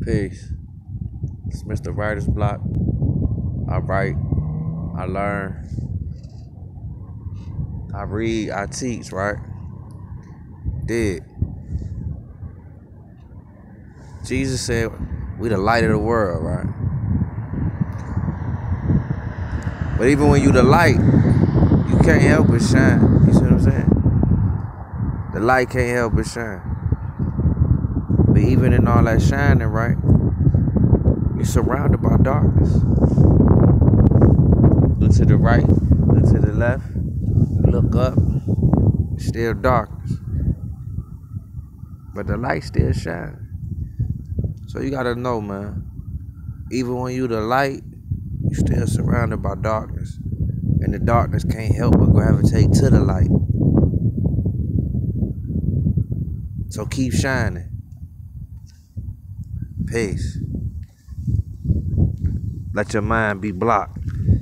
Peace. It's Mr. Writer's Block. I write, I learn, I read, I teach, right? Did. Jesus said we the light of the world, right? But even when you the light, you can't help but shine. You see what I'm saying? The light can't help but shine. But even in all that shining, right, you're surrounded by darkness. Look to the right, look to the left, look up, it's still darkness. But the light still shining. So you gotta know, man, even when you the light, you still surrounded by darkness. And the darkness can't help but gravitate to the light. So keep shining. Peace. Let your mind be blocked.